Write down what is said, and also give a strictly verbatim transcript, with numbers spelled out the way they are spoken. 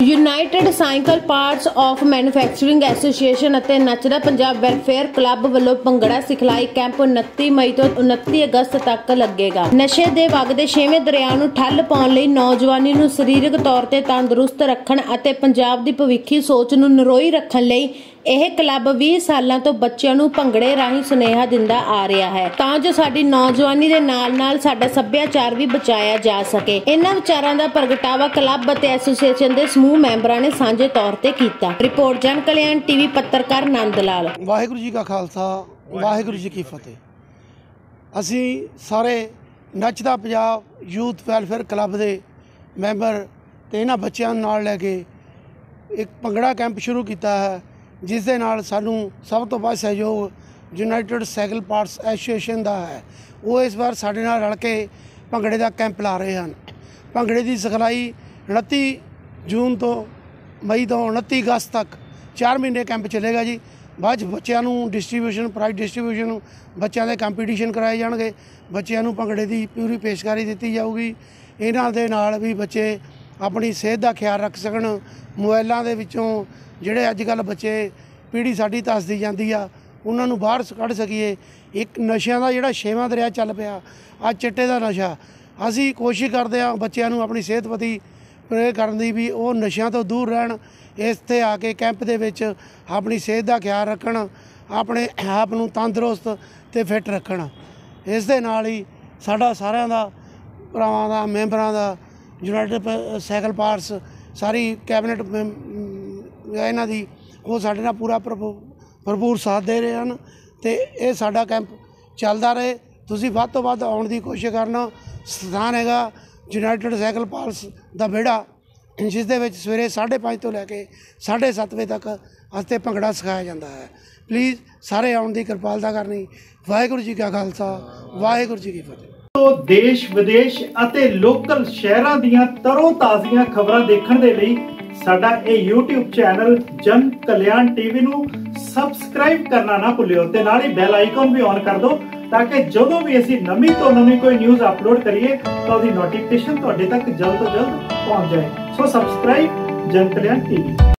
United cycle parts of manufacturing association ਅਤੇ Nachda Punjab welfare club ਵੱਲੋਂ ਭੰਗੜਾ ਸਿਖਲਾਈ ਕੈਂਪ ਉਨੱਤੀ ਮਈ ਤੋਂ ਉਨੱਤੀ ਅਗਸਤ ਤੱਕ ਲੱਗੇਗਾ। ਨਸ਼ੇ ਦੇ ਵਗਦੇ ਛੇਵੇਂ ਦਰਿਆ ਨੂੰ ਠੱਲ ਪਾਉਣ ਲਈ ਨੌਜਵਾਨੀ ਨੂੰ ਸਰੀਰਕ ਤੌਰ ਤੇ ਤੰਦਰੁਸਤ ਰੱਖਣ ਅਤੇ ਪੰਜਾਬ ਦੀ ਭਵਿੱਖੀ ਸੋਚ ਨੂੰ ਨਰੋਈ ਰੱਖਣ ਲਈ ਇਹ ਕਲੱਬ ਵੀਹ ਸਾਲਾਂ ਤੋਂ ਬੱਚਿਆਂ ਨੂੰ ਭੰਗੜੇ ਰਾਹੀਂ ਸੁਨੇਹਾ ਦਿੰਦਾ ਆ ਰਿਹਾ ਹੈ ਤਾਂ ਜੋ ਸਾਡੀ ਨੌਜਵਾਨੀ ਦੇ ਨਾਲ ਨਾਲ ਸਾਡਾ ਸੱਭਿਆਚਾਰ ਵੀ ਬਚਾਇਆ ਜਾ ਸਕੇ। ਇਹਨਾਂ ਵਿਚਾਰਾਂ ਦਾ ਪ੍ਰਗਟਾਵਾ ਕਲੱਬ ਅਤੇ ਐਸੋਸੀਏਸ਼ਨ ਦੇ ਸਮੂਹ ਮੈਂਬਰਾਂ ਨੇ ਸਾਂਝੇ ਤੌਰ ਤੇ ਕੀਤਾ। ਰਿਪੋਰਟ ਜਨ ਕਲਿਆਣ ਟੀਵੀ ਪੱਤਰਕਾਰ ਨੰਦ ਲਾਲ। ਵਾਹਿਗੁਰੂ ਜੀ ਕਾ ਖਾਲਸਾ ਵਾਹਿਗੁਰੂ ਜੀ ਕੀ ਫਤਿਹ। ਅਸੀਂ ਸਾਰੇ Nachda Punjab youth welfare club ਦੇ ਮੈਂਬਰ ਤੇ ਇਹਨਾਂ ਬੱਚਿਆਂ ਨੂੰ ਨਾਲ ਲੈ ਕੇ ਇੱਕ ਭੰਗੜਾ ਕੈਂਪ ਸ਼ੁਰੂ ਕੀਤਾ ਹੈ ਜਿਸ ਦੇ ਨਾਲ ਸਾਨੂੰ ਸਭ ਤੋਂ ਵੱਧ ਸਹਿਯੋਗ ਯੂਨਾਈਟਿਡ ਸਾਈਕਲ ਪਾਰਟਸ ਐਸੋਸੀਏਸ਼ਨ ਦਾ ਹੈ। ਉਹ ਇਸ ਵਾਰ ਸਾਡੇ ਨਾਲ ਰਲ ਕੇ ਭੰਗੜੇ ਦਾ ਕੈਂਪ ਲਾ ਰਹੇ ਹਨ। ਭੰਗੜੇ ਦੀ ਸਿਖਲਾਈ ਉਨੱਤੀ ਜੂਨ ਤੋਂ ਮਈ ਤੋਂ ਉਨੱਤੀ ਅਗਸਤ ਤੱਕ ਚਾਰ ਮਹੀਨੇ ਕੈਂਪ ਚੱਲੇਗਾ ਜੀ। ਬਾਅਦ 'ਚ ਬੱਚਿਆਂ ਨੂੰ ਡਿਸਟਰੀਬਿਊਸ਼ਨ ਪ੍ਰਾਈਜ਼ ਡਿਸਟਰੀਬਿਊਸ਼ਨ ਬੱਚਿਆਂ ਦੇ ਕੰਪੀਟੀਸ਼ਨ ਕਰਾਏ ਜਾਣਗੇ। ਬੱਚਿਆਂ ਨੂੰ ਭੰਗੜੇ ਦੀ ਪੂਰੀ ਪੇਸ਼ਕਾਰੀ ਦਿੱਤੀ ਜਾਊਗੀ। ਇਹਨਾਂ ਦੇ ਨਾਲ ਵੀ ਬੱਚੇ ਆਪਣੀ ਸਿਹਤ ਦਾ ਖਿਆਲ ਰੱਖ ਸਕਣ। ਮੋਬਾਈਲਾਂ ਦੇ ਵਿੱਚੋਂ ਜਿਹੜੇ ਅੱਜ ਕੱਲ੍ਹ ਬੱਚੇ ਪੀੜ੍ਹੀ ਸਾਡੀ ਧੱਸਦੀ ਜਾਂਦੀ ਆ ਉਹਨਾਂ ਨੂੰ ਬਾਹਰ ਕੱਢ ਸਕੀਏ। ਇੱਕ ਨਸ਼ਿਆਂ ਦਾ ਜਿਹੜਾ ਛੇਵਾਂ ਦਰਿਆ ਚੱਲ ਪਿਆ ਅੱਜ ਚਿੱਟੇ ਦਾ ਨਸ਼ਾ, ਅਸੀਂ ਕੋਸ਼ਿਸ਼ ਕਰਦੇ ਹਾਂ ਬੱਚਿਆਂ ਨੂੰ ਆਪਣੀ ਸਿਹਤ ਪ੍ਰਤੀ ਪ੍ਰੇਰਿਤ ਕਰਨ ਦੀ ਵੀ ਉਹ ਨਸ਼ਿਆਂ ਤੋਂ ਦੂਰ ਰਹਿਣ। ਇੱਥੇ ਆ ਕੇ ਕੈਂਪ ਦੇ ਵਿੱਚ ਆਪਣੀ ਸਿਹਤ ਦਾ ਖਿਆਲ ਰੱਖਣ, ਆਪਣੇ ਆਪ ਨੂੰ ਤੰਦਰੁਸਤ ਅਤੇ ਫਿੱਟ ਰੱਖਣ। ਇਸ ਦੇ ਨਾਲ ਹੀ ਸਾਡਾ ਸਾਰਿਆਂ ਦਾ ਭਰਾਵਾਂ ਦਾ ਮੈਂਬਰਾਂ ਦਾ ਯੂਨਾਈਟਿਡ ਸਾਈਕਲ ਪਾਰਟਸ ਸਾਰੀ ਕੈਬਨਿਟ ਇਹਨਾਂ ਦੀ ਉਹ ਸਾਡੇ ਨਾਲ ਪੂਰਾ ਭਰਪੂਰ ਸਾਥ ਦੇ ਰਹੇ ਹਨ ਅਤੇ ਇਹ ਸਾਡਾ ਕੈਂਪ ਚੱਲਦਾ ਰਹੇ। ਤੁਸੀਂ ਵੱਧ ਤੋਂ ਵੱਧ ਆਉਣ ਦੀ ਕੋਸ਼ਿਸ਼ ਕਰਨਾ। ਸਥਾਨ ਹੈਗਾ ਯੂਨਾਈਟਿਡ ਸਾਈਕਲ ਪਾਰਟਸ ਦਾ ਵਿਹੜਾ ਜਿਸ ਦੇ ਵਿੱਚ ਸਵੇਰੇ ਸਾਢੇ ਪੰਜ ਤੋਂ ਲੈ ਕੇ ਸਾਢੇ ਸੱਤ ਵਜੇ ਤੱਕ ਅਸੀਂ ਭੰਗੜਾ ਸਿਖਾਇਆ ਜਾਂਦਾ ਹੈ। ਪਲੀਜ਼ ਸਾਰੇ ਆਉਣ ਦੀ ਕਿਰਪਾਲਤਾ ਕਰਨੀ। ਵਾਹਿਗੁਰੂ ਜੀ ਕਾ ਖਾਲਸਾ ਵਾਹਿਗੁਰੂ ਜੀ ਕੀ ਫਤਿਹ। ਦੇਸ਼ ਵਿਦੇਸ਼ ਅਤੇ ਲੋਕਲ ਸ਼ਹਿਰਾਂ ਦੀਆਂ ਤਰੋ ਤਾਜ਼ੀਆਂ ਖਬਰਾਂ ਦੇਖਣ ਦੇ ਲਈ ਸਾਡਾ ਇਹ YouTube ਚੈਨਲ ਜਨ ਕਲਿਆਣ ਟੀਵੀ ਨੂੰ ਸਬਸਕ੍ਰਾਈਬ ਕਰਨਾ ਨਾ ਭੁੱਲਿਓ ਤੇ ਨਾਲ ਹੀ ਬੈਲ ਆਈਕਨ ਵੀ ਔਨ ਕਰ ਦਿਓ ਤਾਂ ਕਿ ਜਦੋਂ ਵੀ ਅਸੀਂ ਨਵੀਂ ਤੋਂ ਨਵੀਂ ਕੋਈ ਨਿਊਜ਼ ਅਪਲੋਡ ਕਰੀਏ ਤਾਂ ਉਹਦੀ ਨੋਟੀਫਿਕੇਸ਼ਨ ਤੁਹਾਡੇ ਤੱਕ ਜਲਦ ਤੋਂ ਜਲਦ ਪਹੁੰਚ ਜਾਏ। ਸੋ ਸਬਸਕ੍ਰਾਈਬ ਜਨ ਕਲਿਆਣ ਟੀਵੀ।